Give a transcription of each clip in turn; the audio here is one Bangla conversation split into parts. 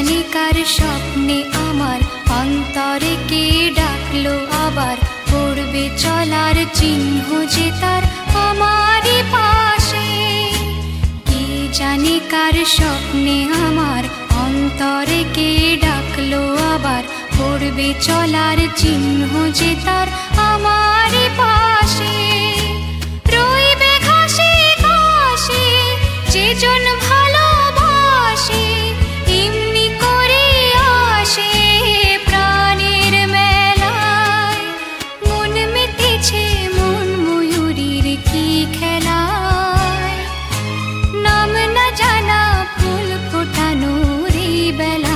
জানি কার স্বপ্নে আমার অন্তরে কে ডাকলো আবার, পড়বে চলার চিহ্ন যে তার আমারই পাশে। কে জানি কার স্বপ্নে আমার অন্তরে কে ডাকলো আবার, পড়বে চলার চিহ্ন যে তার আমারই পাশে। রইবে ঘাসে ঘাসে যেজন ভালোবাসে, এমনি করে আসে প্রাণের মেলায়। মন মেতেছে মন ময়ূরীর কি খেলায়, নাম না জানা ফুল ফোটানোর এই বেলায়।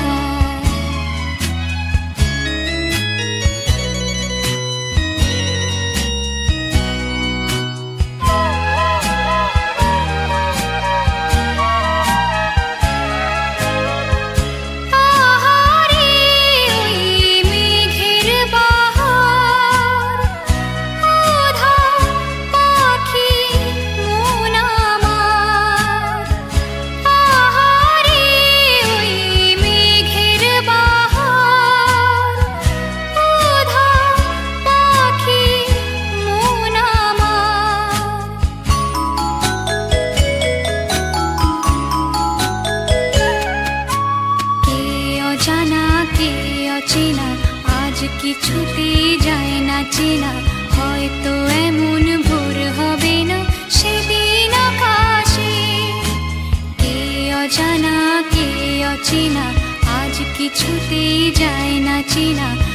আজ কিছুতে যায় না চেনা, হয়তো এমন ভোর হবে না সেদিন আকাশে। কে অজানা কে অচেনা, আজ কিছুতে যায় না চেনা,